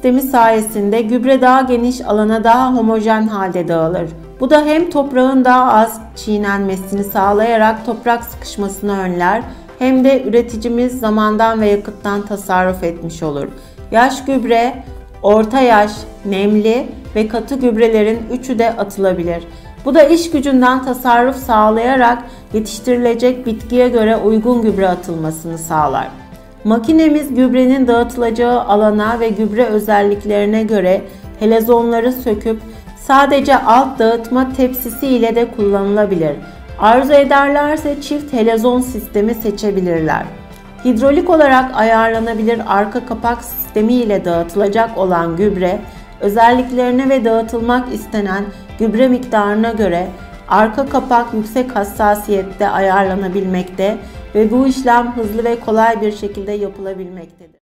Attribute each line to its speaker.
Speaker 1: sistemi sayesinde gübre daha geniş alana daha homojen halde dağılır. Bu da hem toprağın daha az çiğnenmesini sağlayarak toprak sıkışmasını önler, hem de üreticimiz zamandan ve yakıttan tasarruf etmiş olur. Yaş gübre, orta yaş, nemli ve katı gübrelerin üçü de atılabilir. Bu da iş gücünden tasarruf sağlayarak yetiştirilecek bitkiye göre uygun gübre atılmasını sağlar. Makinemiz gübrenin dağıtılacağı alana ve gübre özelliklerine göre helezonları söküp sadece alt dağıtma tepsisi ile de kullanılabilir. Arzu ederlerse çift helezon sistemi seçebilirler. Hidrolik olarak ayarlanabilir arka kapak sistemi ile dağıtılacak olan gübre, özelliklerine ve dağıtılmak istenen gübre miktarına göre arka kapak yüksek hassasiyette ayarlanabilmekte ve bu işlem hızlı ve kolay bir şekilde yapılabilmektedir.